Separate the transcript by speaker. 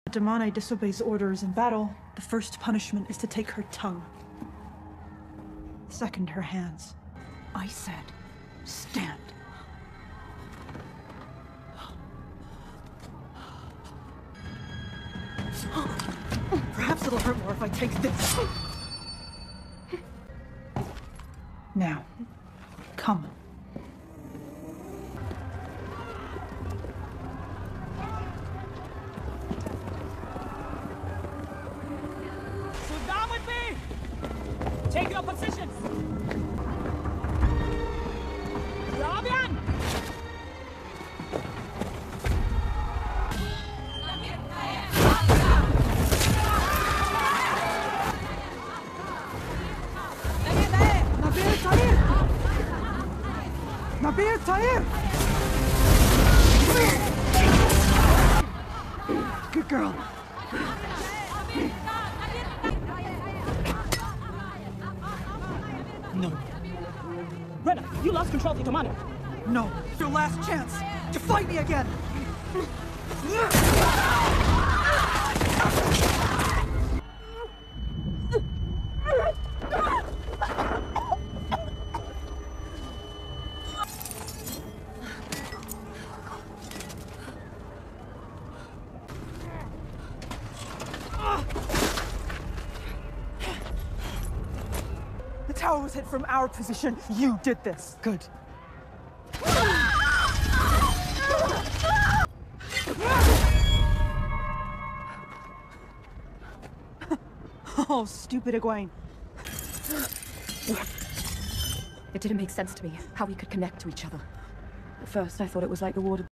Speaker 1: If Damane disobeys orders in battle, the first punishment is to take her tongue. Second, her hands. I said, stand. Perhaps it'll hurt more if I take this. Now, come.
Speaker 2: So down with me! Take your positions! Fabian!
Speaker 1: Nabir Tahir! Good girl.
Speaker 2: No. Renna, you lost control of your Damane.
Speaker 1: No, your last chance to fight me again. The tower was hit from our position. You did this. Good. Oh, stupid Egwene.
Speaker 3: It didn't make sense to me how we could connect to each other. At first, I thought it was like the water